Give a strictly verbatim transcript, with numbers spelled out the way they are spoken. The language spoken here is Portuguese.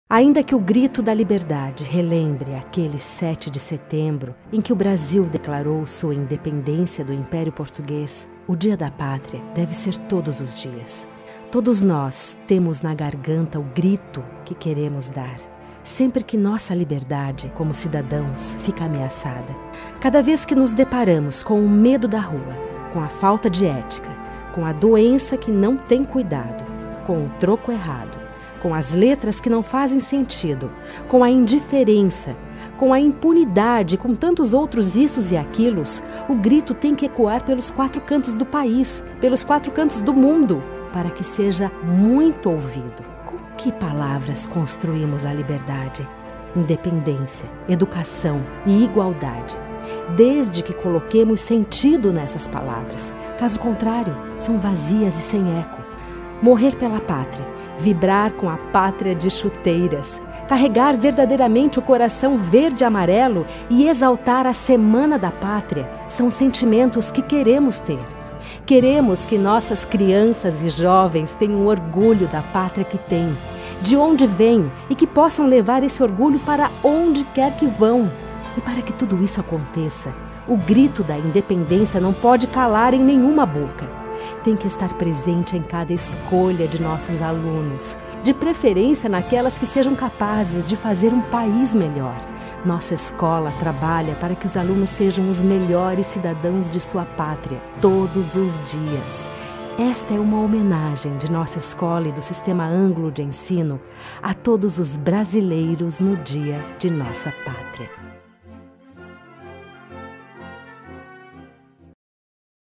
Ainda que o grito da liberdade relembre aquele sete de setembro em que o Brasil declarou sua independência do Império Português, o Dia da Pátria deve ser todos os dias. Todos nós temos na garganta o grito que queremos dar, sempre que nossa liberdade, como cidadãos, fica ameaçada. Cada vez que nos deparamos com o medo da rua, com a falta de ética, com a doença que não tem cuidado, com o troco errado, com as letras que não fazem sentido, com a indiferença, com a impunidade, com tantos outros issos e aquilos, o grito tem que ecoar pelos quatro cantos do país, pelos quatro cantos do mundo, para que seja muito ouvido. Com que palavras construímos a liberdade, independência, educação e igualdade? Desde que coloquemos sentido nessas palavras. Caso contrário, são vazias e sem eco. Morrer pela pátria, vibrar com a pátria de chuteiras, carregar verdadeiramente o coração verde e amarelo e exaltar a Semana da Pátria são sentimentos que queremos ter. Queremos que nossas crianças e jovens tenham orgulho da pátria que têm, de onde vêm e que possam levar esse orgulho para onde quer que vão. E para que tudo isso aconteça, o grito da independência não pode calar em nenhuma boca. Tem que estar presente em cada escolha de nossos alunos, de preferência naquelas que sejam capazes de fazer um país melhor. Nossa escola trabalha para que os alunos sejam os melhores cidadãos de sua pátria, todos os dias. Esta é uma homenagem de nossa escola e do Sistema Ângulo de Ensino a todos os brasileiros no Dia de Nossa Pátria.